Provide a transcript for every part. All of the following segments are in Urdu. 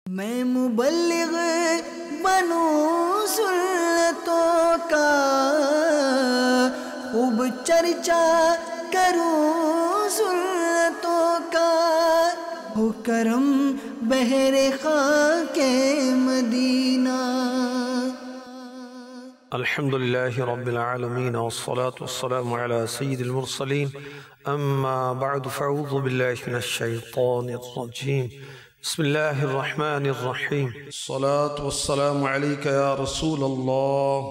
میں مبلغ بنوں سنتوں کا، خوب چرچا کروں سنتوں کا، ہو کرم بہر خاک مدینہ۔ الحمد لله رب العالمين والصلاة والسلام على سيد المرسلين، أما بعد فأعوذ بالله من الشيطان الرجيم، بسم الله الرحمن الرحيم، الصلاة والسلام عليك يا رسول الله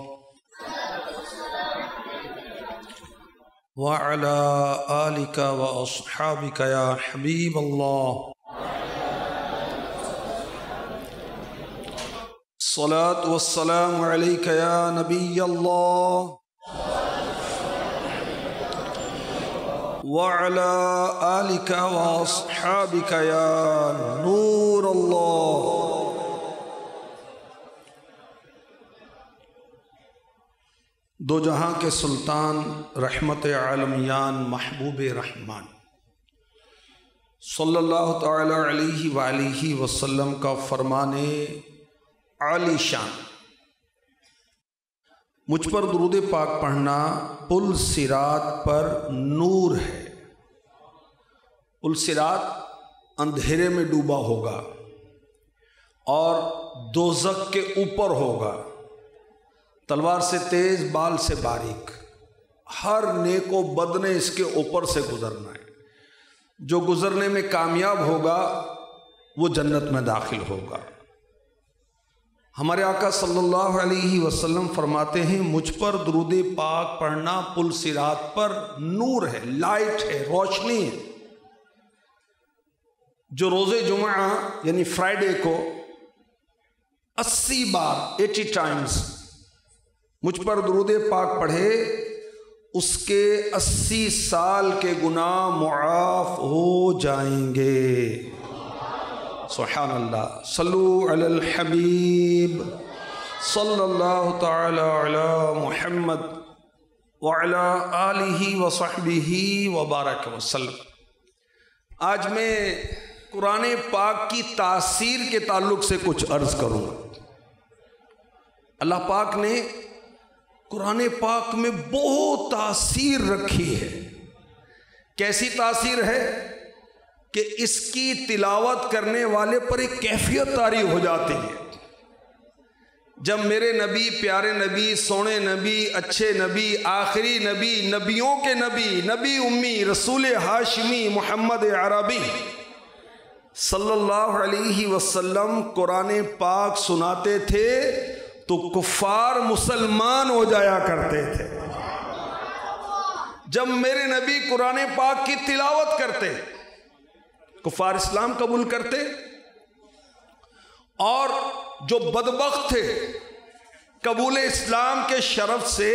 وعلى آلك وأصحابك يا حبيب الله، الصلاة والسلام عليك يا نبي الله وعلى آلك وأصحابك يا نور الله۔ دو جہاں کے سلطان رحمت عالمیان محبوب رحمان صلی اللہ تعالی علیہ وآلہ وسلم کا فرمان عالی شان، مجھ پر درود پاک پڑھنا پل صراط پر نور ہے۔ پل صراط اندھیرے میں ڈوبا ہوگا اور دوزخ کے اوپر ہوگا، تلوار سے تیز بال سے باریک، ہر نیک و بد نے اس کے اوپر سے گزرنا ہے۔ جو گزرنے میں کامیاب ہوگا وہ جنت میں داخل ہوگا۔ ہمارے آقا صلی اللہ علیہ وسلم فرماتے ہیں مجھ پر درود پاک پڑھنا پل صراط پر نور ہے، لائٹ ہے، روشنی ہے۔ جو روز جمعہ یعنی فرائیڈے کو 80 بار 80 ٹائمز مجھ پر درود پاک پڑھے، اس کے 80 سال کے گناہ معاف ہو جائیں گے۔ سبحان اللہ، صلو علی الحبیب صلی اللہ تعالی علی محمد وعلی آلہ وصحبہ وبارک وسلم۔ آج میں قرآن پاک کی تاثیر کے تعلق سے کچھ عرض کروں گا۔ اللہ پاک نے قرآن پاک میں بہت تاثیر رکھی ہے۔ کیسی تاثیر ہے کہ اس کی تلاوت کرنے والے پر ایک کیفیت طاری ہو جاتی ہے۔ جب میرے نبی، پیارے نبی، سونے نبی، اچھے نبی، آخری نبی، نبیوں کے نبی، نبی امی، رسول ہاشمی محمد عربی صلی اللہ علیہ وسلم قرآن پاک سناتے تھے تو کفار مسلمان ہو جایا کرتے تھے۔ جب میرے نبی قرآن پاک کی تلاوت کرتے کفار اسلام قبول کرتے، اور جو بدبخت تھے قبول اسلام کے شرف سے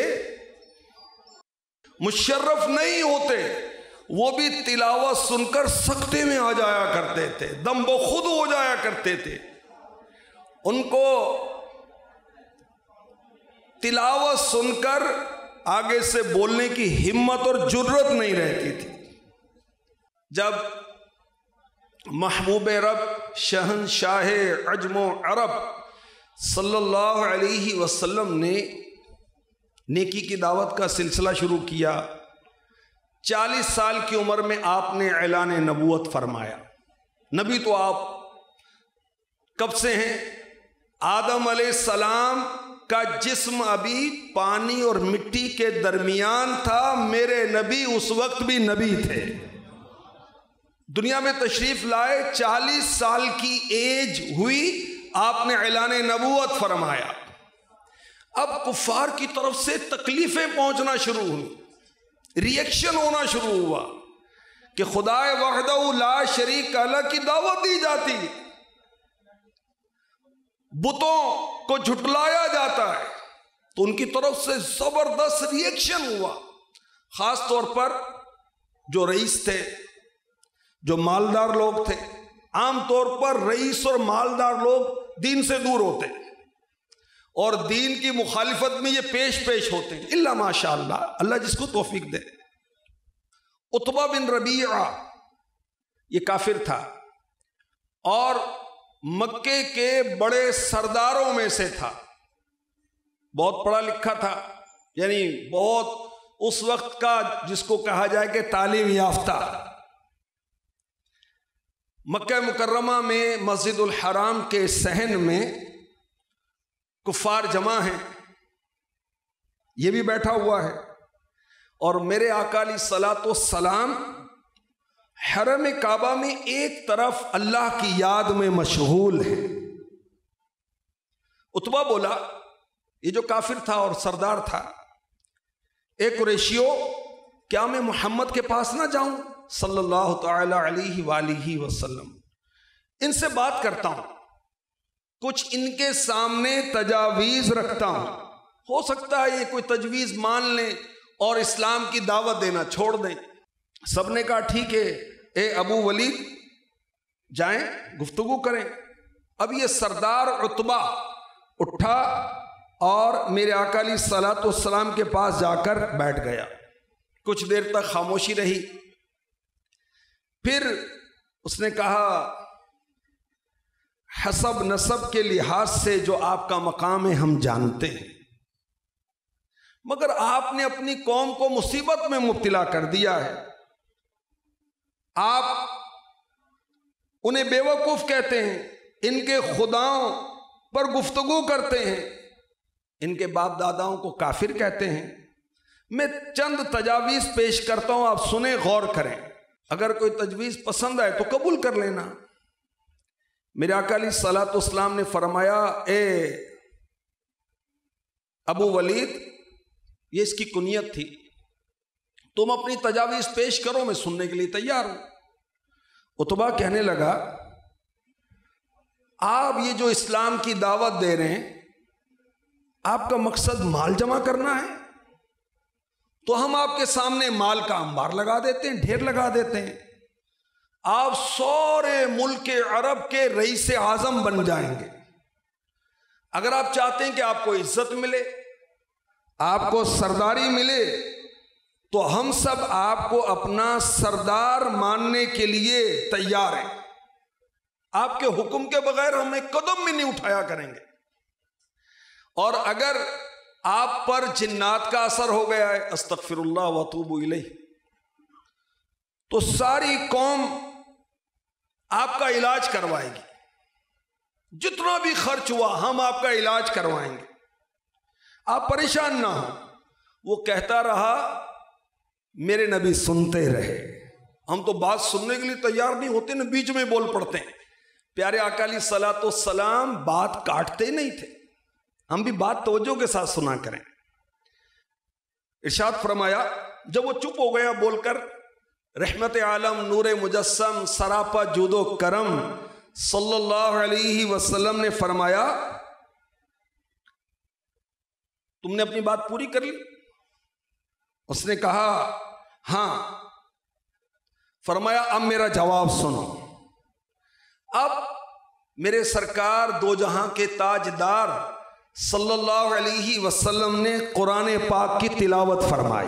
مشرف نہیں ہوتے، وہ بھی تلاوت سن کر سکتے میں آ جایا کرتے تھے، دم بخود ہو جایا کرتے تھے۔ ان کو تلاوت سن کر آگے سے بولنے کی ہمت اور جرت نہیں رہتی تھی۔ جب محبوب رب شہنشاہ عجم و عرب صلی اللہ علیہ وسلم نے نیکی کی دعوت کا سلسلہ شروع کیا، 40 سال کی عمر میں آپ نے اعلان نبوت فرمایا۔ نبی تو آپ کب سے ہیں؟ آدم علیہ السلام کا جسم ابھی پانی اور مٹی کے درمیان تھا، میرے نبی اس وقت بھی نبی تھے۔ دنیا میں تشریف لائے، 40 سال کی ایج ہوئی، آپ نے اعلان نبوت فرمایا۔ اب کفار کی طرف سے تکلیفیں پہنچنا شروع ہوئی، ریئیکشن ہونا شروع ہوا کہ خدا وحدہ لا شریک لہ کی دعوت دی جاتی، بتوں کو جھٹلایا جاتا ہے، تو ان کی طرف سے زبردست ریئیکشن ہوا۔ خاص طور پر جو رئیس تھے، جو مالدار لوگ تھے، عام طور پر رئیس اور مالدار لوگ دین سے دور ہوتے اور دین کی مخالفت میں یہ پیش ہوتے ہیں، الا ماشاء اللہ، اللہ جس کو توفیق دے۔ عتبہ بن ربیعہ یہ کافر تھا، اور مکے کے بڑے سرداروں میں سے تھا، بہت پڑھا لکھا تھا، یعنی بہت اس وقت کا جس کو کہا جائے کہ تعلیم یافتہ۔ مکہ مکرمہ میں مسجد الحرام کے صحن میں کفار جمع ہیں، یہ بھی بیٹھا ہوا ہے، اور میرے آقا علیہ الصلوۃ والسلام حرم کعبہ میں ایک طرف اللہ کی یاد میں مشغول ہے۔ عتبہ بولا، یہ جو کافر تھا اور سردار تھا، اے قریشیو، کیا میں محمد کے پاس نہ جاؤں صلی اللہ تعالی علیہ وآلہ وسلم، ان سے بات کرتا ہوں، کچھ ان کے سامنے تجاویز رکھتا ہوں، ہو سکتا ہے یہ کوئی تجویز مان لیں اور اسلام کی دعوت دینا چھوڑ دیں۔ سب نے کہا ٹھیک ہے، اے ابو ولید جائیں گفتگو کریں۔ اب یہ سردار عتبہ اٹھا اور میرے آقا علیہ الصلوۃ والسلام کے پاس جا کر بیٹھ گیا، کچھ دیر تک خاموشی رہی، پھر اس نے کہا حسب نسب کے لحاظ سے جو آپ کا مقام ہے ہم جانتے ہیں، مگر آپ نے اپنی قوم کو مصیبت میں مبتلا کر دیا ہے، آپ انہیں بیوقوف کہتے ہیں، ان کے خداؤں پر گفتگو کرتے ہیں، ان کے باپ داداؤں کو کافر کہتے ہیں۔ میں چند تجاویز پیش کرتا ہوں، آپ سنیں، غور کریں، اگر کوئی تجویز پسند آئے تو قبول کر لینا۔ میرے آقا علیہ الصلوۃ والسلام نے فرمایا، اے ابو ولید، یہ اس کی کنیت تھی، تم اپنی تجاویز پیش کرو، میں سننے کے لیے تیار ہوں۔ عتبہ کہنے لگا، آپ یہ جو اسلام کی دعوت دے رہے ہیں، آپ کا مقصد مال جمع کرنا ہے، تو ہم آپ کے سامنے مال کا انبار لگا دیتے ہیں، ڈھیر لگا دیتے ہیں، آپ سارے ملک عرب کے رئیس اعظم بن جائیں گے۔ اگر آپ چاہتے ہیں کہ آپ کو عزت ملے، آپ کو سرداری ملے، تو ہم سب آپ کو اپنا سردار ماننے کے لیے تیار ہیں، آپ کے حکم کے بغیر ہم ایک قدم بھی نہیں اٹھایا کریں گے، اور اگر آپ پر جنات کا اثر ہو گیا ہے، استغفر اللہ واتوب الیہ، تو ساری قوم آپ کا علاج کروائے گی، جتنا بھی خرچ ہوا ہم آپ کا علاج کروائیں گے، آپ پریشان نہ ہوں۔ وہ کہتا رہا، میرے نبی سنتے رہے، ہم تو بات سننے کے لیے تیار نہیں ہوتے نا، بیچ میں بول پڑتے ہیں۔ پیارے آقا علیہ الصلوۃ والسلام بات کاٹتے نہیں تھے، ہم بھی بات توجہ کے ساتھ سنا کریں۔ ارشاد فرمایا، جب وہ چپ ہو گیا بول کر، رحمت عالم نور مجسم سراپا جود و کرم صلی اللہ علیہ وسلم نے فرمایا، تم نے اپنی بات پوری کر لی؟ اس نے کہا ہاں۔ فرمایا اب میرا جواب سنو۔ اب میرے سرکار دو جہاں کے تاجدار صلی اللہ علیہ وسلم نے قرآن پاک کی تلاوت فرمائی،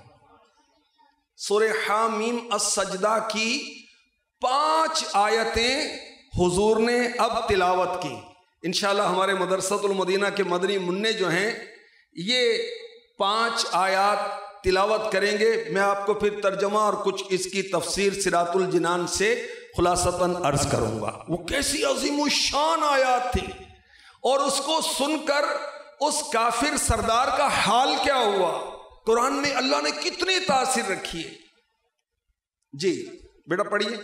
سورہ حامیم السجدہ کی 5 آیتیں حضور نے اب تلاوت کی۔ انشاءاللہ ہمارے مدرسۃ المدینہ کے مدنی منع جو ہیں یہ 5 آیات تلاوت کریں گے، میں آپ کو پھر ترجمہ اور کچھ اس کی تفسیر صراط الجنان سے خلاصتاً عرض کروں گا۔ وہ کیسی عظیم الشان آیات تھی، اور اس کو سن کر اس کافر سردار کا حال کیا ہوا، قرآن میں اللہ نے کتنی تاثیر رکھی ہے۔ جی بیٹا پڑھیے۔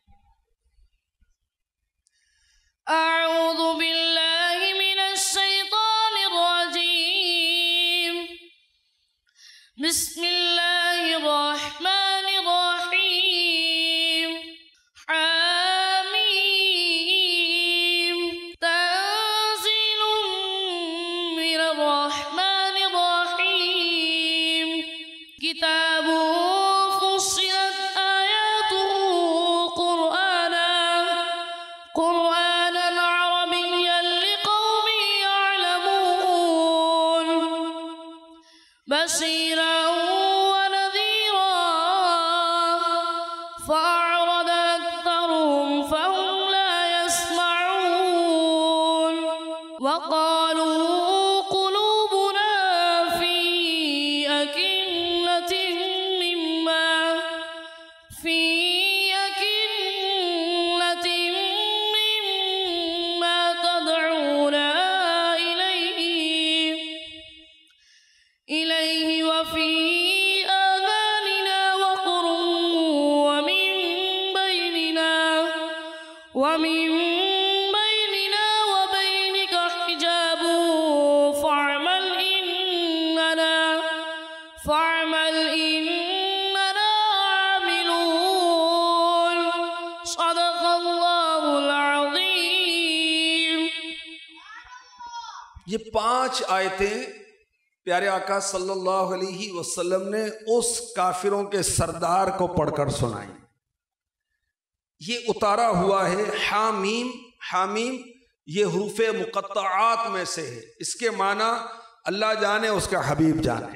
اعوذ باللہ من الشیطان الرجیم، بسم اللہ الرحمن الرحیم، حامیم، تنزیل من الرحمن الرحیم، کتاب فصلت آیاته قرآنا عربیا لقوم يعلمون، بشیرا ونذیرا فأعرض أكثرهم فهم لا يسمعون۔ وقالوا قلوبنا في أكنة مما تدعونا إليه وفي آذاننا وقر ومن بيننا وبينك حجاب فاعمل إننا عاملون صدق الله العظيم. یہ 5 آیتیں پیارے آقا صلی اللہ علیہ وسلم نے اس کافروں کے سردار کو پڑھ کر سنائی. یہ اتارا ہوا ہے حامیم. حامیم یہ حروف مقطعات میں سے ہے. اس کے معنی اللہ جانے، اس کا حبیب جانے.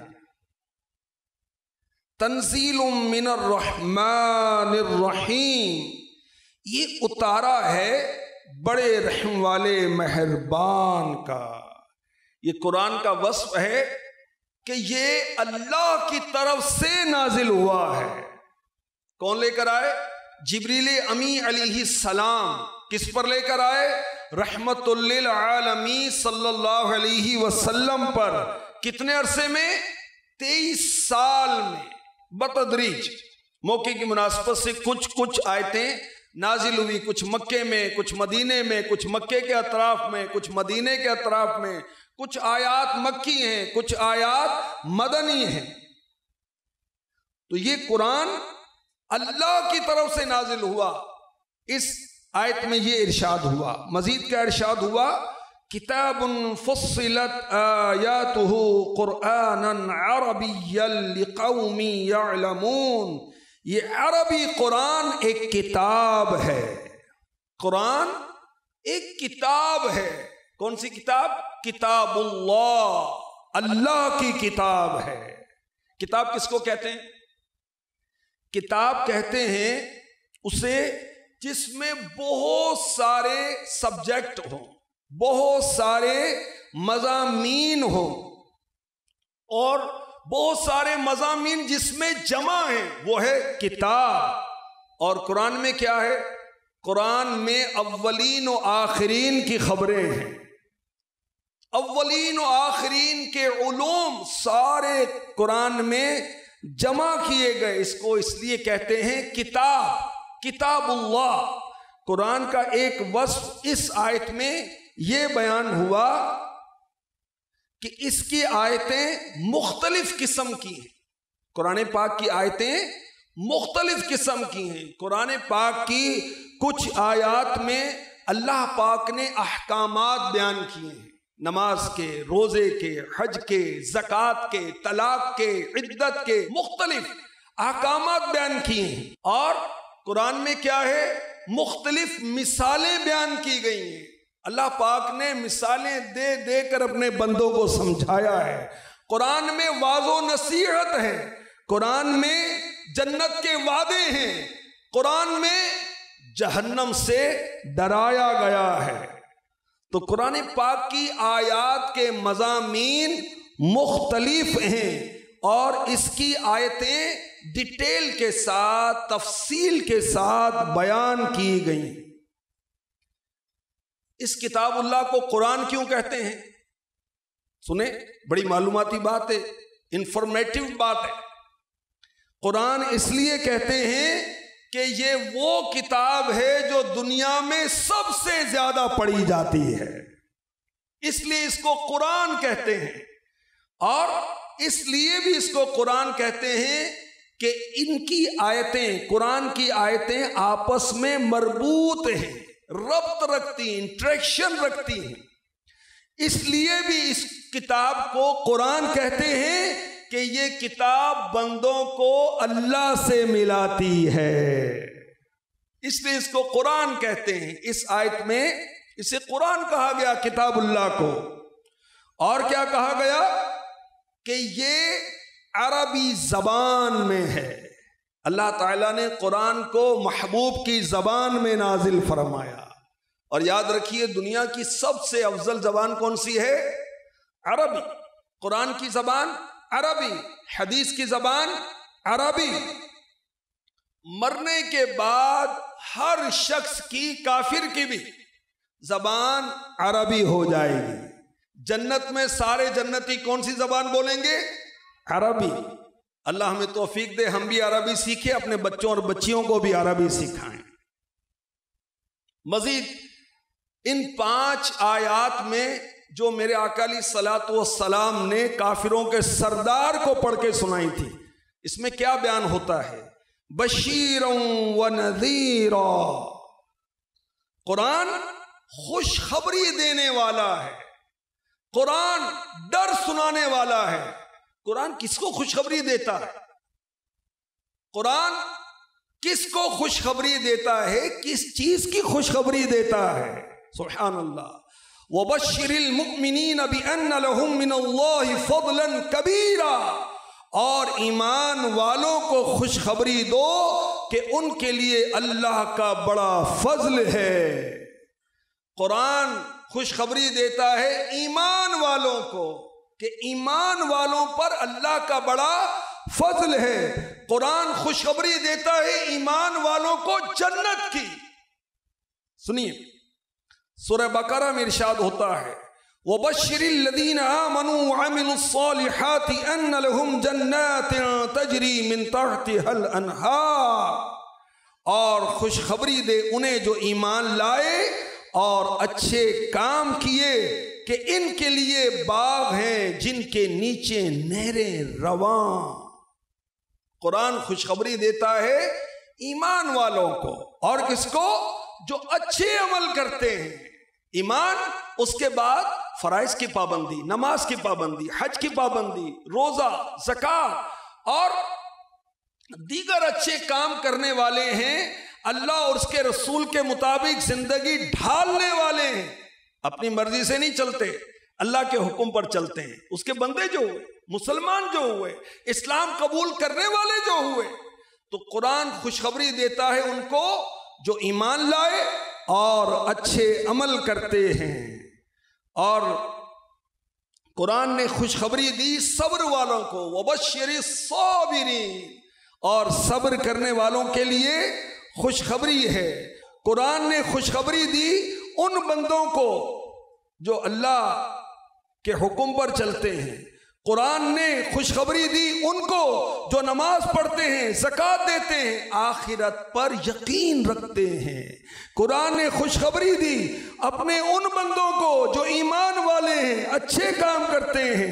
تنزیل من الرحمن الرحیم، یہ اتارا ہے بڑے رحم والے مہربان کا. یہ قرآن کا وصف ہے کہ یہ اللہ کی طرف سے نازل ہوا ہے. کون لے کر آئے؟ جبریل امی علیہ السلام. کس پر لے کر آئے؟ رحمت للعالمین صلی اللہ علیہ وسلم پر. کتنے عرصے میں؟ 23 سال میں بتدریج. موقع کی مناسبت سے کچھ آیتیں نازل ہوئی، کچھ مکے میں، کچھ مدینے میں، کچھ مکے کے اطراف میں، کچھ مدینے کے اطراف میں. کچھ آیات مکی ہیں، کچھ آیات مدنی ہیں. تو یہ قرآن اللہ کی طرف سے نازل ہوا. اس آیت میں یہ ارشاد ہوا. مزید کیا ارشاد ہوا؟ کتاب فصلت آیاتہ قرآنا عربیا لقوم یعلمون. یہ عربی قرآن ایک کتاب ہے. قرآن ایک کتاب ہے. کون سی کتاب؟ کتاب اللہ، اللہ کی کتاب ہے. کتاب کس کو کہتے ہیں؟ کتاب کہتے ہیں اسے جس میں بہت سارے سبجیکٹ ہوں، بہت سارے مضامین ہوں، اور بہت سارے مضامین جس میں جمع ہیں، وہ ہے کتاب. اور قرآن میں کیا ہے؟ قرآن میں اولین و آخرین کی خبریں ہیں. اولین و آخرین کے علوم سارے قرآن میں جمع کیے گئے. اس کو اس لیے کہتے ہیں کتاب، کتاب اللہ. قرآن کا ایک وصف اس آیت میں یہ بیان ہوا کہ اس کی آیتیں مختلف قسم کی ہیں. قرآن پاک کی آیتیں مختلف قسم کی ہیں. قرآن پاک کی کچھ آیات میں اللہ پاک نے احکامات بیان کیے ہیں، نماز کے، روزے کے، حج کے، زکوٰۃ کے، طلاق کے، عدت کے، مختلف احکامات بیان کیے ہیں. اور قرآن میں کیا ہے؟ مختلف مثالیں بیان کی گئی ہیں. اللہ پاک نے مثالیں دے دے کر اپنے بندوں کو سمجھایا ہے. قرآن میں واعظ و نصیحت ہے. قرآن میں جنت کے وعدے ہیں. قرآن میں جہنم سے ڈرایا گیا ہے. تو قرآن پاک کی آیات کے مضامین مختلف ہیں، اور اس کی آیتیں ڈیٹیل کے ساتھ، تفصیل کے ساتھ بیان کی گئیں. اس کتاب اللہ کو قرآن کیوں کہتے ہیں؟ سنیں، بڑی معلوماتی بات ہے، انفارمیٹو بات ہے. قرآن اس لیے کہتے ہیں کہ یہ وہ کتاب ہے جو دنیا میں سب سے زیادہ پڑھی جاتی ہے، اس لیے اس کو قرآن کہتے ہیں. اور اس لیے بھی اس کو قرآن کہتے ہیں کہ ان کی آیتیں، قرآن کی آیتیں آپس میں مربوط ہیں، ربط رکھتی ہیں، انٹریکشن رکھتی ہیں. اس لیے بھی اس کتاب کو قرآن کہتے ہیں کہ یہ کتاب بندوں کو اللہ سے ملاتی ہے، اس لیے اس کو قرآن کہتے ہیں. اس آیت میں اسے قرآن کہا گیا، کتاب اللہ کو. اور کیا کہا گیا؟ کہ یہ عربی زبان میں ہے. اللہ تعالیٰ نے قرآن کو محبوب کی زبان میں نازل فرمایا. اور یاد رکھیے دنیا کی سب سے افضل زبان کون سی ہے؟ عربی. قرآن کی زبان عربی، حدیث کی زبان عربی. مرنے کے بعد ہر شخص کی، کافر کی بھی زبان عربی ہو جائے گی. جنت میں سارے جنتی کون سی زبان بولیں گے؟ عربی. اللہ ہمیں توفیق دے ہم بھی عربی سیکھیں، اپنے بچوں اور بچیوں کو بھی عربی سکھائیں. مزید ان 5 آیات میں جو میرے آقا علیہ الصلوۃ والسلام نے کافروں کے سردار کو پڑھ کے سنائی تھی، اس میں کیا بیان ہوتا ہے؟ بشیرا و نذیرا. قرآن خوشخبری دینے والا ہے، قرآن ڈر سنانے والا ہے. قرآن کس کو خوشخبری دیتا ہے؟ قرآن کس کو خوشخبری دیتا ہے؟ کس چیز کی خوشخبری دیتا ہے؟ سبحان اللہ. وَبَشِّرِ الْمُؤْمِنِينَ بِأَنَّ لَهُم مِّنَ اللَّهِ فَضْلًا كَبِيرًا. اور ایمان والوں کو خوشخبری دو کہ ان کے لیے اللہ کا بڑا فضل ہے. قرآن خوشخبری دیتا ہے ایمان والوں کو کہ ایمان والوں پر اللہ کا بڑا فضل ہے. قرآن خوشخبری دیتا ہے ایمان والوں کو جنت کی. سنیے سورہ بقرہ میں ارشاد ہوتا ہے وَبَشِّرِ الَّذِينَ آمَنُوا وَعَمِلُوا الصَّالِحَاتِ أَنَّ لَهُمْ جَنَّاتٍ تَجْرِي مِن تَحْتِهَا الْأَنْهَارُ. اور خوشخبری دے انہیں جو ایمان لائے اور اچھے کام کیے کہ ان کے لیے باغ ہیں جن کے نیچے نہریں رواں. قرآن خوشخبری دیتا ہے ایمان والوں کو. اور کس کو؟ جو اچھے عمل کرتے ہیں. ایمان، اس کے بعد فرائض کی پابندی، نماز کی پابندی، حج کی پابندی، روزہ، زکوٰۃ اور دیگر اچھے کام کرنے والے ہیں. اللہ اور اس کے رسول کے مطابق زندگی ڈھالنے والے ہیں. اپنی مرضی سے نہیں چلتے، اللہ کے حکم پر چلتے ہیں. اس کے بندے جو ہوئے، مسلمان جو ہوئے، اسلام قبول کرنے والے جو ہوئے، تو قرآن خوشخبری دیتا ہے ان کو جو ایمان لائے اور اچھے عمل کرتے ہیں. اور قرآن نے خوشخبری دی صبر والوں کو وَبَشِّرِ الصَّابِرِينَ. اور صبر کرنے والوں کے لیے خوشخبری ہے. قرآن نے خوشخبری دی ان بندوں کو جو اللہ کے حکم پر چلتے ہیں. قرآن نے خوشخبری دی ان کو جو نماز پڑھتے ہیں، زکوٰۃ دیتے ہیں، آخرت پر یقین رکھتے ہیں. قرآن نے خوشخبری دی اپنے ان بندوں کو جو ایمان والے ہیں، اچھے کام کرتے ہیں.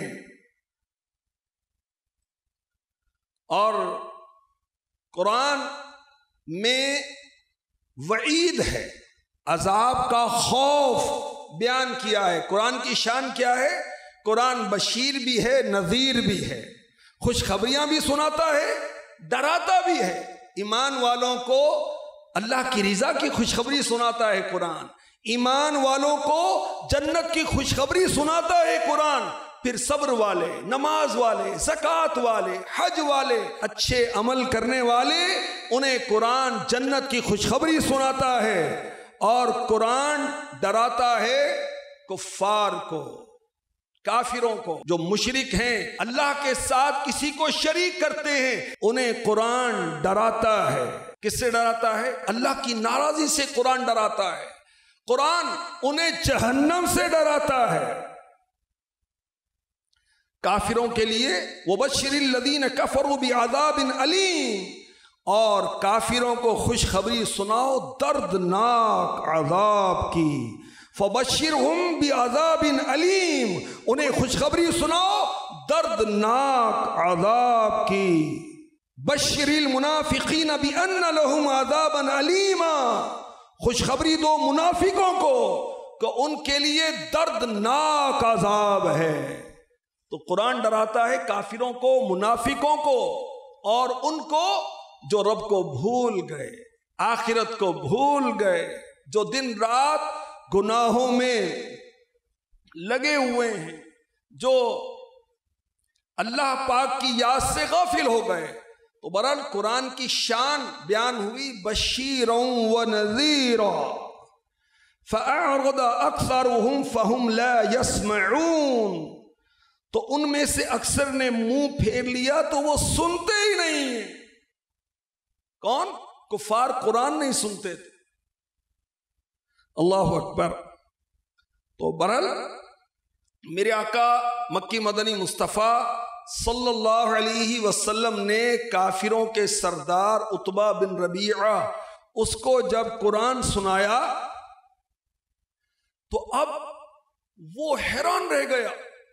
اور قرآن میں وعید ہے، عذاب کا خوف بیان کیا ہے. قرآن کی شان کیا ہے؟ قرآن بشیر بھی ہے، نذیر بھی ہے، خوشخبریاں بھی سناتا ہے، ڈراتا بھی ہے. ایمان والوں کو اللہ کی رضا کی خوشخبری سناتا ہے قرآن. ایمان والوں کو جنت کی خوشخبری سناتا ہے قرآن. پھر صبر والے، نماز والے، زکوٰۃ والے، حج والے، اچھے عمل کرنے والے، انہیں قرآن جنت کی خوشخبری سناتا ہے. اور قرآن ڈراتا ہے کفار کو، کافروں کو، جو مشرک ہیں، اللہ کے ساتھ کسی کو شریک کرتے ہیں. انہیں قرآن ڈراتا ہے. کس سے ڈراتا ہے؟ اللہ کی ناراضی سے قرآن ڈراتا ہے. قرآن انہیں جہنم سے ڈراتا ہے. کافروں کے لیے وَبَشِّرِ الَّذِينَ كَفَرُوا بِعَذَابٍ أَلِيمٍ. اور کافروں کو خوشخبری سناؤ دردناک عذاب کی. فَبَشِّرْهُمْ بِعَذَابٍ أَلِيمٍ. انہیں خوشخبری سناؤ دردناک عذاب کی. بَشِّرِ الْمُنَافِقِينَ بِأَنَّ لَهُمْ عَذَابًا أَلِيمًا. خوشخبری دو منافقوں کو کہ ان کے لیے دردناک عذاب ہے. تو قرآن ڈراتا ہے کافروں کو، منافقوں کو، اور ان کو جو رب کو بھول گئے، آخرت کو بھول گئے، جو دن رات گناہوں میں لگے ہوئے ہیں، جو اللہ پاک کی یاد سے غافل ہو گئے. تو برحال قرآن کی شان بیان ہوئی بشیرا و نذیرا. فَأَعْرَضَ أَكْثَرُهُمْ فَهُمْ لَا يَسْمَعُونَ، تو ان میں سے اکثر نے منہ پھیر لیا تو وہ سنتے ہی نہیں ہیں۔ کون؟ کفار قرآن نہیں سنتے تھے۔ اللہ اکبر۔ تو برحال میرے آقا مکی مدنی مصطفیٰ صلی اللہ علیہ وسلم نے کافروں کے سردار عتبہ بن ربیعہ اس کو جب قرآن سنایا تو اب وہ حیران رہ گیا،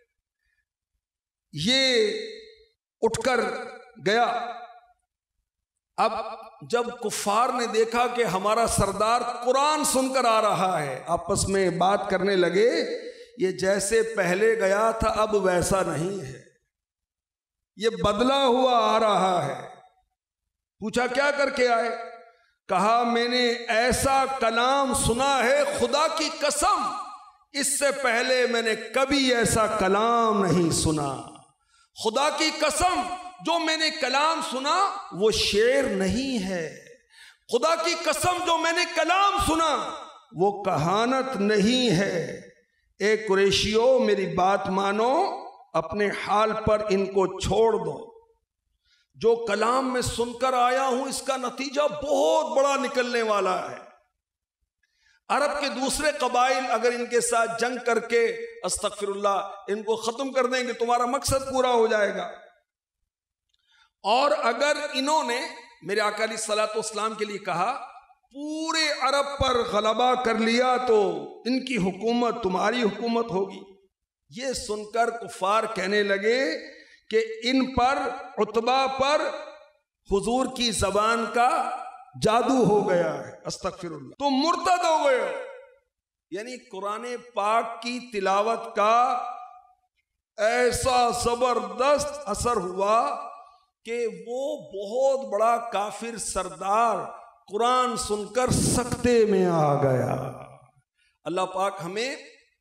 یہ اٹھ کر گیا۔ اب جب کفار نے دیکھا کہ ہمارا سردار قرآن سن کر آ رہا ہے، آپس میں بات کرنے لگے، یہ جیسے پہلے گیا تھا اب ویسا نہیں ہے، یہ بدلا ہوا آ رہا ہے۔ پوچھا کیا کر کے آئے؟ کہا میں نے ایسا کلام سنا ہے خدا کی قسم اس سے پہلے میں نے کبھی ایسا کلام نہیں سنا۔ خدا کی قسم جو میں نے کلام سنا وہ شعر نہیں ہے، خدا کی قسم جو میں نے کلام سنا وہ کہانت نہیں ہے۔ اے قریشیو میری بات مانو، اپنے حال پر ان کو چھوڑ دو، جو کلام میں سن کر آیا ہوں اس کا نتیجہ بہت بڑا نکلنے والا ہے۔ عرب کے دوسرے قبائل اگر ان کے ساتھ جنگ کر کے استغفر اللہ ان کو ختم کر دیں گے تمہارا مقصد پورا ہو جائے گا، اور اگر انہوں نے میرے آقا علیہ الصلوۃ والسلام کے لیے کہا پورے عرب پر غلبہ کر لیا تو ان کی حکومت تمہاری حکومت ہوگی۔ یہ سن کر کفار کہنے لگے کہ ان پر عتبہ پر حضور کی زبان کا جادو ہو گیا ہے، استغفر اللہ، تم مرتد ہو گئے ہو۔ یعنی قرآن پاک کی تلاوت کا ایسا زبردست اثر ہوا کہ وہ بہت بڑا کافر سردار قرآن سن کر سکتے میں آ گیا۔ اللہ پاک ہمیں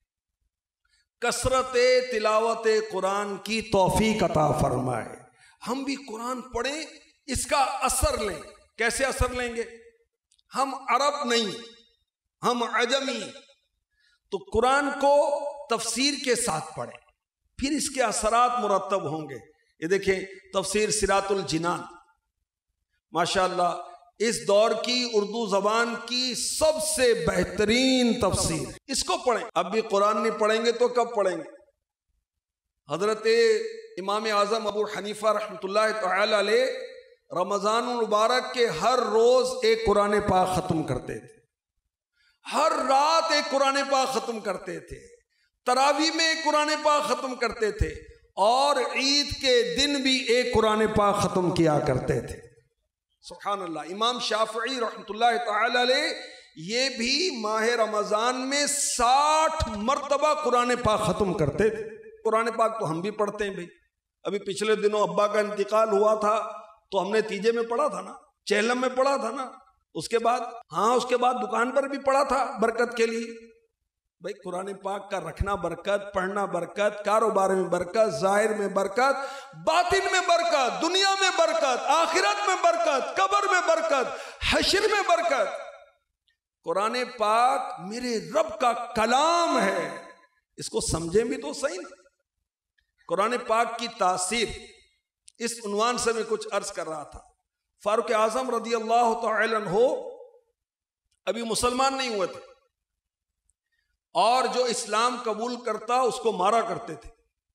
کثرت تلاوت قرآن کی توفیق عطا فرمائے، ہم بھی قرآن پڑھیں، اس کا اثر لیں۔ کیسے اثر لیں گے؟ ہم عرب نہیں، ہم عجمی، تو قرآن کو تفسیر کے ساتھ پڑھیں، پھر اس کے اثرات مرتب ہوں گے۔ یہ دیکھیں تفسیر صراط الجنان ماشاءاللہ اس دور کی اردو زبان کی سب سے بہترین تفسیر، اس کو پڑھیں۔ اب بھی قرآن نہیں پڑھیں گے تو کب پڑھیں گے؟ حضرت امام اعظم ابو حنیفہ رحمۃ اللہ تعالی علیہ رمضان المبارک کے ہر روز ایک قرآن پاک ختم کرتے تھے، ہر رات ایک قرآن پاک ختم کرتے تھے، تراویح میں ایک قرآن پاک ختم کرتے تھے، اور عید کے دن بھی ایک قرآن پاک ختم کیا کرتے تھے۔ سبحان اللہ۔ امام شافعی رحمۃ اللہ تعالی علیہ یہ بھی ماہ رمضان میں 60 مرتبہ قرآن پاک ختم کرتے تھے۔ قرآن پاک تو ہم بھی پڑھتے ہیں بھائی، ابھی پچھلے دنوں ابا کا انتقال ہوا تھا تو ہم نے تیجے میں پڑھا تھا نا، چہلم میں پڑھا تھا نا، اس کے بعد دکان پر بھی پڑھا تھا برکت کے لیے۔ بھائی قرآن پاک کا رکھنا برکت، پڑھنا برکت، کاروبار میں برکت، ظاہر میں برکت، باطن میں برکت، دنیا میں برکت، آخرت میں برکت، قبر میں برکت، حشر میں برکت۔ قرآن پاک میرے رب کا کلام ہے، اس کو سمجھیں بھی تو صحیح۔ قرآن پاک کی تاثیر، اس عنوان سے میں کچھ عرض کر رہا تھا۔ فاروق اعظم رضی اللہ تعالی عنہ ابھی مسلمان نہیں ہوئے تھے، اور جو اسلام قبول کرتا اس کو مارا کرتے تھے۔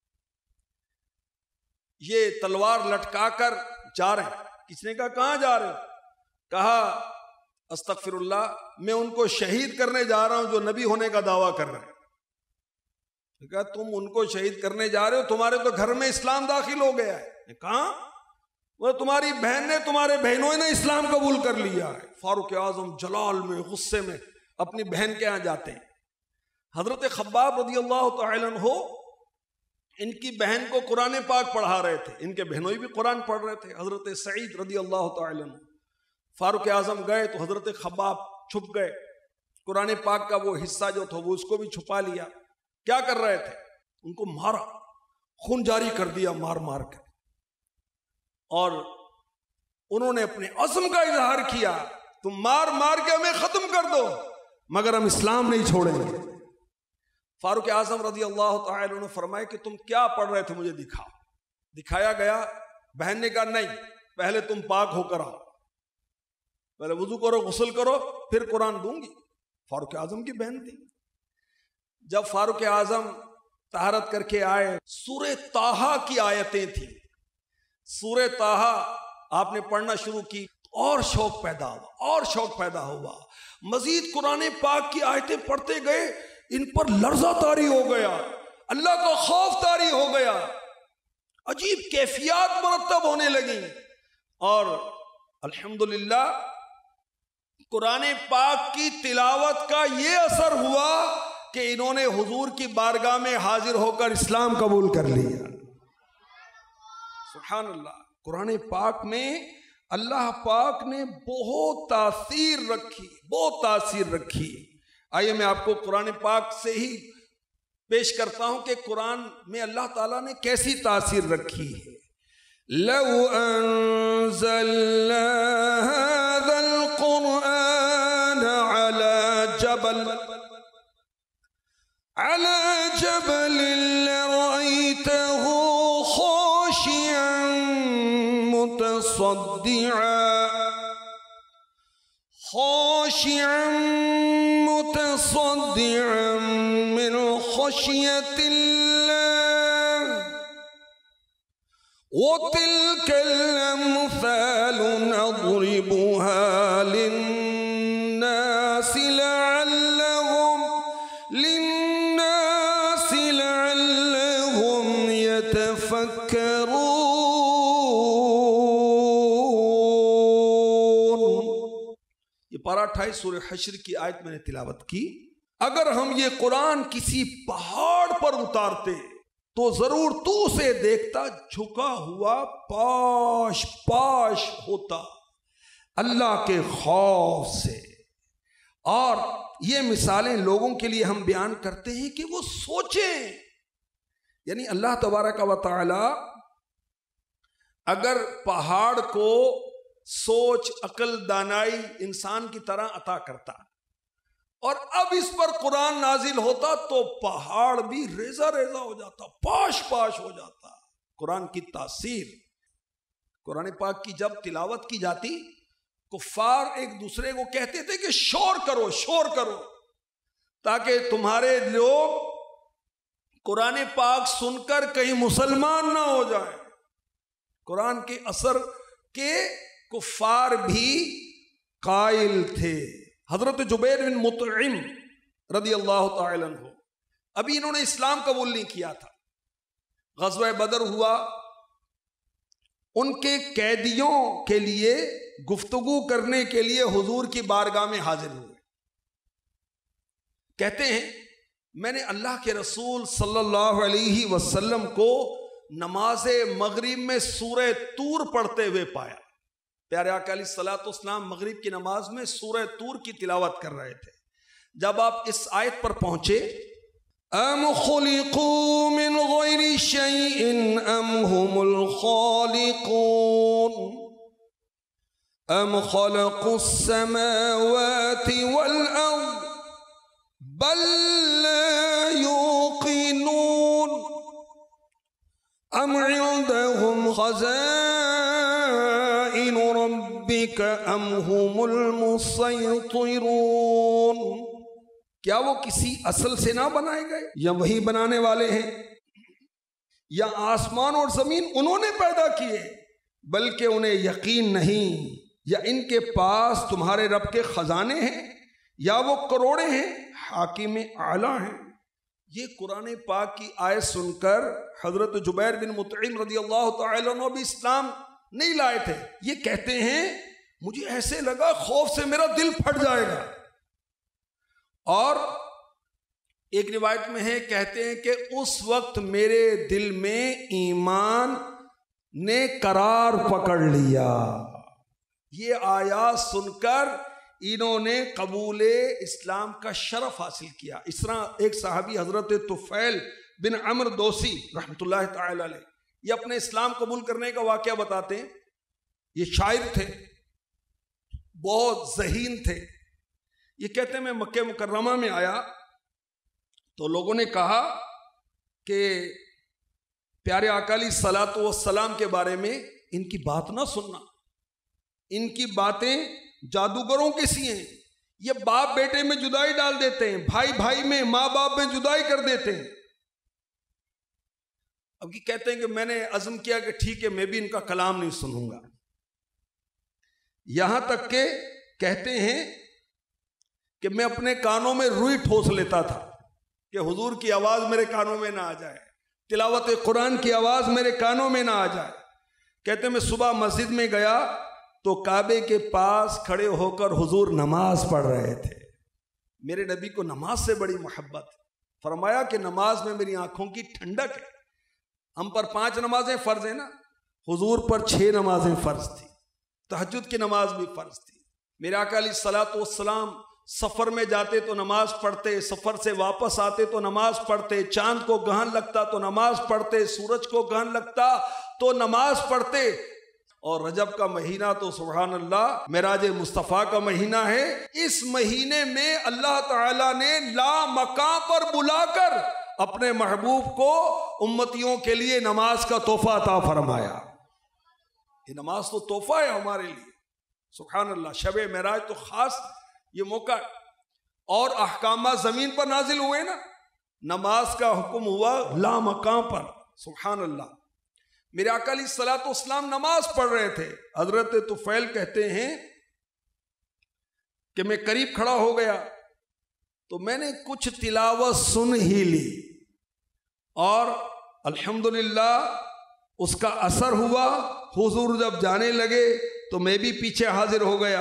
یہ تلوار لٹکا کر جا رہے ہیں، کسی نے کہا کہاں جا رہے ہیں؟ کہا استغفر اللہ میں ان کو شہید کرنے جا رہا ہوں جو نبی ہونے کا دعویٰ کر رہے ہیں۔ کہا تم ان کو شہید کرنے جا رہے ہو، تمہارے تو گھر میں اسلام داخل ہو گیا ہے۔ کہا وہ تمہاری بہن نے، تمہارے بہنوں نے اسلام قبول کر لیا ہے۔ فاروق اعظم جلال میں غصے میں اپنی بہن کے یہاں جاتے ہیں۔ حضرت خباب رضی اللہ تعالی عنہ ان کی بہن کو قرآن پاک پڑھا رہے تھے، ان کے بہنوں بھی قرآن پڑھ رہے تھے۔ حضرت سعید رضی اللہ تعالی عنہ فاروق اعظم گئے تو حضرت خباب چھپ گئے، قرآن پاک کا وہ حصہ جو تھا وہ اس کو بھی چھپا لیا۔ کیا کر رہے تھے؟ ان کو مارا، خون جاری کر دیا مار مار کے، اور انہوں نے اپنے عزم کا اظہار کیا تم مار مار کے ہمیں ختم کر دو۔ مگر ہم اسلام نہیں چھوڑیں گے۔ فاروق اعظم رضی اللہ تعالی عنہ نے فرمایا کہ تم کیا پڑھ رہے تھے مجھے دکھاؤ۔ دکھایا گیا، بہن نے کہا نہیں، پہلے تم پاک ہو کر آؤ، پہلے وضو کرو، غسل کرو، پھر قرآن دوں گی۔ فاروق اعظم کی بہن تھی۔ جب فاروق اعظم طہارت کر کے آئے، سورہ طٰہٰ کی آیتیں تھیں، سورہ طٰہٰ آپ نے پڑھنا شروع کی، اور شوق پیدا ہوا، اور شوق پیدا ہوا۔ مزید قرآن پاک کی آیتیں پڑھتے گئے، ان پر لرزہ طاری ہو گیا، اللہ کا خوف طاری ہو گیا، عجیب کیفیات مرتب ہونے لگیں، اور الحمدللہ قرآن پاک کی تلاوت کا یہ اثر ہوا کہ انہوں نے حضور کی بارگاہ میں حاضر ہو کر اسلام قبول کر لیا۔ سبحان اللہ۔ قرآن پاک میں اللہ پاک نے بہت تاثیر رکھی، بہت تاثیر رکھی۔ آئیے میں آپ کو قرآن پاک سے ہی پیش کرتا ہوں کہ قرآن میں اللہ تعالیٰ نے کیسی تاثیر رکھی ہے۔ لَوْ أَنزَلْنَا هَذَا الْقُرْآنَ عَلَى جَبَلٍ لَرَأَيْتَهُ خَاشِعًا متصدعا من خشية الله وتلك الأمثال نضربها للناس لعلهم يتفكرون۔ پارہ 28 سورہ حشر کی آیت میں نے تلاوت کی۔ اگر ہم یہ قرآن کسی پہاڑ پر اتارتے تو ضرور تو اسے دیکھتا جھکا ہوا پاش پاش ہوتا اللہ کے خوف سے۔ اور یہ مثالیں لوگوں کے لیے ہم بیان کرتے ہیں کہ وہ سوچیں، یعنی اللہ تبارک و تعالی اگر پہاڑ کو سوچ، عقل، دانائی انسان کی طرح عطا کرتا اور اب اس پر قرآن نازل ہوتا تو پہاڑ بھی ریزہ ریزہ ہو جاتا، پاش پاش ہو جاتا۔ قرآن کی تاثیر، قرآن پاک کی جب تلاوت کی جاتی، کفار ایک دوسرے کو کہتے تھے کہ شور کرو، شور کرو، تاکہ تمہارے لوگ قرآن پاک سن کر کہیں مسلمان نہ ہو جائیں۔ قرآن کے اثر کے کفار بھی قائل تھے۔ حضرت جبیر بن مطعم رضی اللہ تعالی عنہ، ابھی انہوں نے اسلام قبول نہیں کیا تھا، غزوہ بدر ہوا، ان کے قیدیوں کے لیے گفتگو کرنے کے لیے حضور کی بارگاہ میں حاضر ہوئے۔ کہتے ہیں میں نے اللہ کے رسول صلی اللہ علیہ وسلم کو نماز مغرب میں سورہ طور پڑھتے ہوئے پایا۔ پیارے آقا علیہ الصلوۃ والسلام مغرب کی نماز میں سورہ طور کی تلاوت کر رہے تھے۔ جب آپ اس آیت پر پہنچے، ام خلقوا من غیر شیء ام هم الخالقون ام خلقوا السماوات والارض بل لا يوقنون ام عندهم خزائن ربك ام هم المسيطرون۔ کیا وہ کسی اصل سے نہ بنائے گئے، یا وہی بنانے والے ہیں، یا آسمان اور زمین انہوں نے پیدا کیے، بلکہ انہیں یقین نہیں، یا ان کے پاس تمہارے رب کے خزانے ہیں، یا وہ کروڑے ہیں، حاکم اعلیٰ ہیں۔ یہ قرآن پاک کی آیت سن کر حضرت جبیر بن مطعم رضی اللہ تعالی عنہ بھی اسلام نہیں لائے تھے۔ یہ کہتے ہیں مجھے ایسے لگا خوف سے میرا دل پھٹ جائے گا۔ اور ایک روایت میں ہے، کہتے ہیں کہ اس وقت میرے دل میں ایمان نے قرار پکڑ لیا۔ یہ آیات سن کر انہوں نے قبول اسلام کا شرف حاصل کیا۔ اس طرح ایک صحابی حضرت طفیل بن عمرو دوسی رحمۃ اللہ تعالی علیہ، یہ اپنے اسلام قبول کرنے کا واقعہ بتاتے ہیں۔ یہ شاعر تھے، بہت ذہین تھے، یہ کہتے ہیں میں مکہ مکرمہ میں آیا تو لوگوں نے کہا کہ پیارے آقا علیہ الصلوۃ والسلام کے بارے میں ان کی بات نہ سننا، ان کی باتیں جادوگروں کی سی ہیں، یہ باپ بیٹے میں جدائی ڈال دیتے ہیں، بھائی بھائی میں، ماں باپ میں جدائی کر دیتے ہیں۔ اب یہ کہتے ہیں کہ میں نے عزم کیا کہ ٹھیک ہے میں بھی ان کا کلام نہیں سنوں گا، یہاں تک کہ کہتے ہیں کہ میں اپنے کانوں میں روئی ٹھوس لیتا تھا کہ حضور کی آواز میرے کانوں میں نہ آ جائے، تلاوت قرآن کی آواز میرے کانوں میں نہ آ جائے۔ کہتے ہیں میں صبح مسجد میں گیا تو کعبے کے پاس کھڑے ہو کر حضور نماز پڑھ رہے تھے، میرے نبی کو نماز سے بڑی محبت، فرمایا کہ نماز میں میری آنکھوں کی ٹھنڈک ہے۔ ہم پر 5 نمازیں فرض ہیں نا، حضور پر 6 نمازیں فرض تھی، تہجد کی نماز بھی فرض تھی۔ میرے آقا علیہ الصلوۃ والسلام سفر میں جاتے تو نماز پڑھتے، سفر سے واپس آتے تو نماز پڑھتے، چاند کو گرہن لگتا تو نماز پڑھتے، سورج کو گرہن لگتا تو نماز پڑھتے۔ اور رجب کا مہینہ تو سبحان اللہ معراج مصطفیٰ کا مہینہ ہے، اس مہینے میں اللہ تعالیٰ نے لا مقام پر بلا کر اپنے محبوب کو امتیوں کے لیے نماز کا تحفہ عطا فرمایا۔ یہ نماز تو تحفہ ہے ہمارے لیے، سبحان اللہ۔ شب معراج تو خاص یہ موقع، اور احکامات زمین پر نازل ہوئے نا، نماز کا حکم ہوا لا مقام پر، سبحان اللہ۔ میرے آقا علیہ الصلوۃ والسلام نماز پڑھ رہے تھے، حضرت طفیل کہتے ہیں کہ میں قریب کھڑا ہو گیا تو میں نے کچھ تلاوت سن ہی لی، اور الحمدللہ اس کا اثر ہوا۔ حضور جب جانے لگے تو میں بھی پیچھے حاضر ہو گیا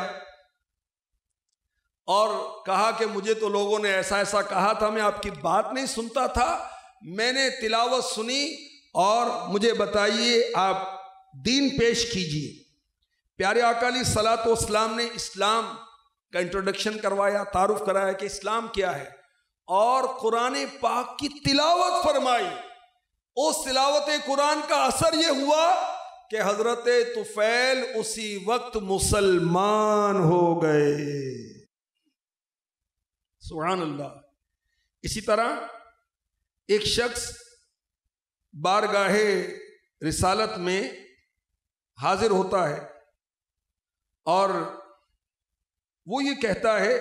اور کہا کہ مجھے تو لوگوں نے ایسا ایسا کہا تھا، میں آپ کی بات نہیں سنتا تھا، میں نے تلاوت سنی اور مجھے بتائیے آپ دین پیش کیجئے۔ پیارے آقا علیہ الصلوۃ والسلام نے اسلام کا انٹروڈکشن کروایا، تعارف کرایا کہ اسلام کیا ہے، اور قرآن پاک کی تلاوت فرمائی۔ اس تلاوت قرآن کا اثر یہ ہوا کہ حضرت طفیل اسی وقت مسلمان ہو گئے، سبحان اللہ۔ اسی طرح ایک شخص بارگاہ رسالت میں حاضر ہوتا ہے اور وہ یہ کہتا ہے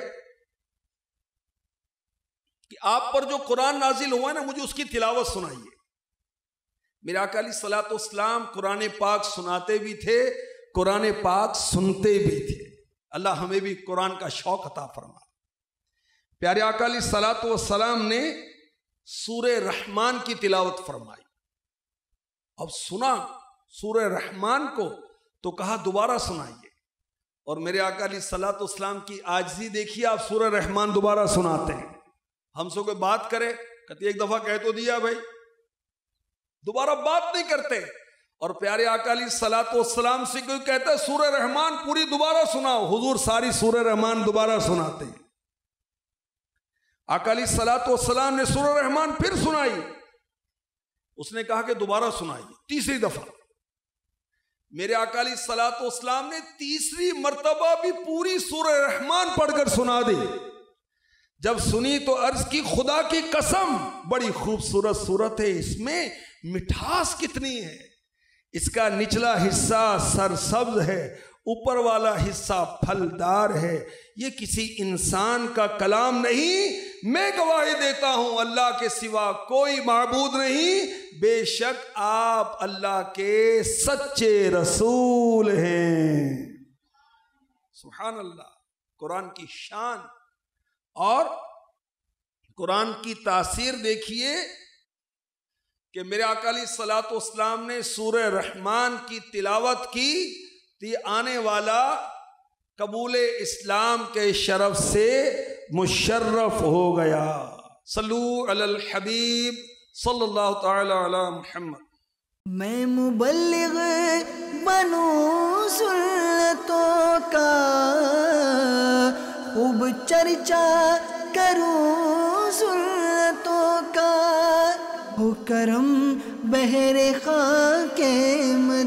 کہ آپ پر جو قرآن نازل ہوا ہے نا، مجھے اس کی تلاوت سنائیے۔ میرے آقا علیہ الصلوۃ والسلام قرآن پاک سناتے بھی تھے، قرآن پاک سنتے بھی تھے۔ اللہ ہمیں بھی قرآن کا شوق عطا فرما۔ پیارے آقا علیہ الصلوۃ والسلام نے سورہ رحمان کی تلاوت فرمائی۔ اب سنا سورہ رحمان کو تو کہا دوبارہ سنائیے، اور میرے آقا علیہ الصلوۃ والسلام کی عاجزی دیکھیے، آپ سورہ رحمان دوبارہ سناتے ہیں۔ ہم سے کوئی بات کرے کہتے ایک دفعہ کہہ تو دیا بھائی، دوبارہ بات نہیں کرتے۔ اور پیارے آقا علیہ الصلوۃ والسلام سے کوئی کہتا ہے سورہ رحمان پوری دوبارہ سناؤ، حضور ساری سورہ رحمان دوبارہ سناتے ہیں۔ آقا علیہ الصلوۃ والسلام نے سورہ رحمان پھر سنائی، اس نے کہا کہ دوبارہ سنائیے، تیسری دفعہ۔ میرے آقا علیہ الصلوۃ والسلام نے تیسری مرتبہ بھی پوری سورہ رحمان پڑھ کر سنا دی۔ جب سنی تو عرض کی خدا کی قسم بڑی خوبصورت صورت ہے، اس میں مٹھاس کتنی ہے، اس کا نچلا حصہ سرسبز ہے، اوپر والا حصہ پھلدار ہے، یہ کسی انسان کا کلام نہیں، میں گواہی دیتا ہوں اللہ کے سوا کوئی معبود نہیں، بے شک آپ اللہ کے سچے رسول ہیں۔ سبحان اللہ۔ قرآن کی شان اور قرآن کی تاثیر دیکھیے کہ میرے آقا علیہ الصلوۃ والسلام نے سورہ رحمان کی تلاوت کی تو یہ آنے والا قبول اسلام کے شرف سے مشرف ہو گیا۔ صلو علی الحبیب صلی اللہ تعالی علی محمد۔ میں مبلغ بنوں سنتوں کا، خوب چرچا کروں سنتوں کا، ہو کرم بہر خاک